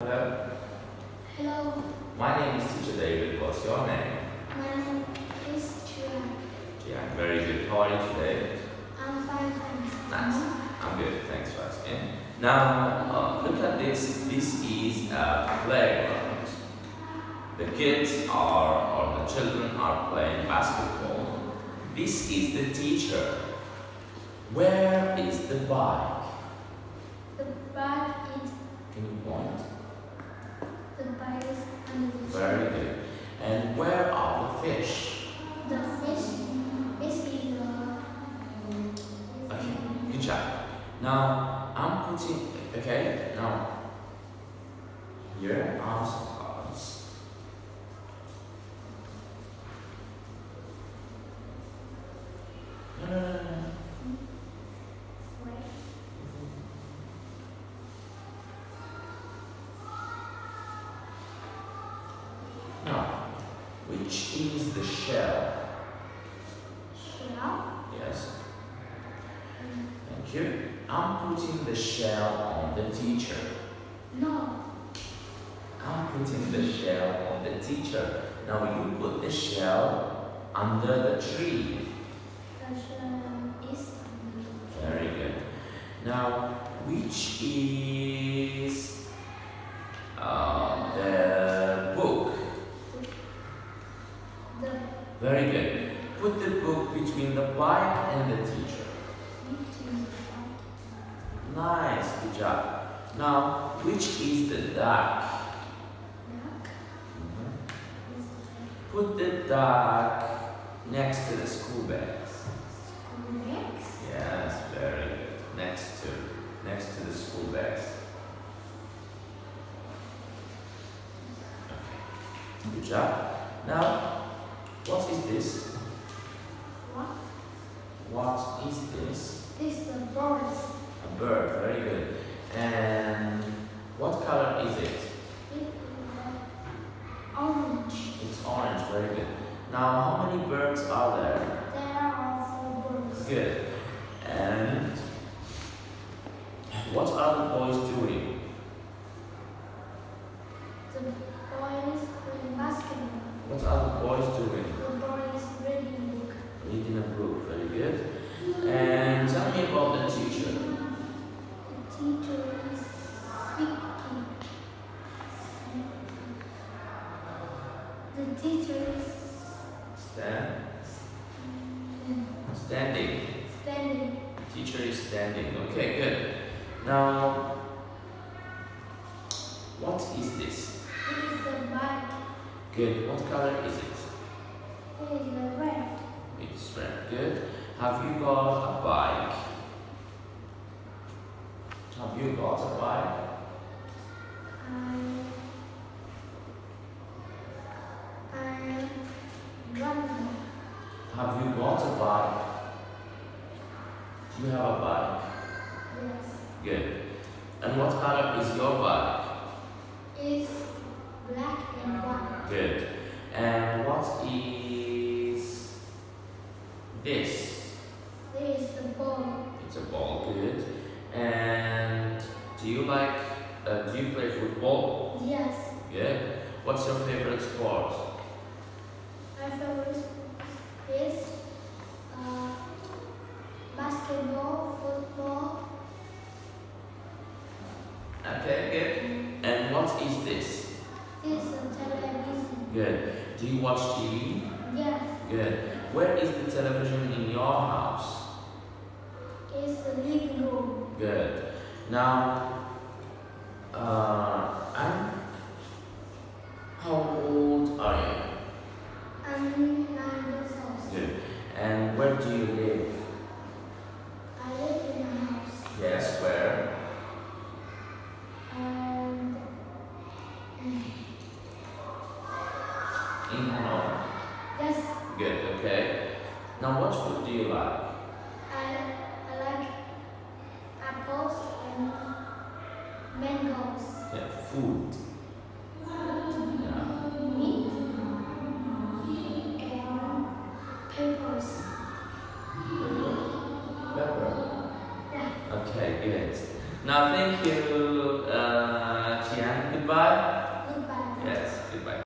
Hello. Hello, My name is Teacher David. What's your name? my name is Jian. Yeah, very good. How are you today? I'm fine, thanks. Nice. I'm good. Thanks for asking. Now, look at this. This is a playground. The kids or the children are playing basketball. This is the teacher. Where is the bike? The bag is Can you point? the bag is under the Very good. And where are the fish? The fish is in the Okay, good job. Now I'm putting. Okay, now here are some cards. No. Now, which is the shell? shell. Yes. Thank you. I'm putting the shell on the teacher. No, I'm putting the shell on the teacher. Now you put the shell under the tree. the shell is under Very good. Now, which is the book? the Very good. Put the book between the bike and the teacher. between Nice, good job. Now, which is the duck? duck is Put the duck next to the school bags. the legs. Yes, very good. Next to the school bags. Okay. Good job. Now, what is this? What? What is this? This is the birds. A bird. Very good. And what color is it? It is orange. It's orange. Very good. Now, how many birds are there? There are 4 birds. Good. And what are the boys doing? The boy is playing basketball. What are the boys doing? The boy is reading a book. Reading a book. Very good. And tell me about the teacher. The teacher is speaking. The teacher is Standing. standing. Teacher is standing. Okay, good. Now, what is this? It is the bag. Good. What color is it? It is the red. It's red. Good. Have you got a bike? Have you got a bike? I am running. Have you got a bike? Do you have a bike? Yes. Good. And what color is your bike? It's black and white. Good. And what is this? This is the ball. It's a ball. Good. And do you play football? Yes. Good. What's your favorite sport? My favorite is basketball, football. Okay, good. And what is this? This is a television. Good. Do you watch TV? Yes. Good. Where is the television in your house? It's the living room. Good. Now, how old are you? I'm 9 years old. Good. And where do you live? I live in a house. Yes, where? And In Hanoi. yes, Good, okay. Now, what food do you like? I like apples and mangoes. Yeah, food. Yeah. Meat and peppers. Pepper. Yeah. Okay, good. Now, thank you, Tian. Goodbye. Goodbye.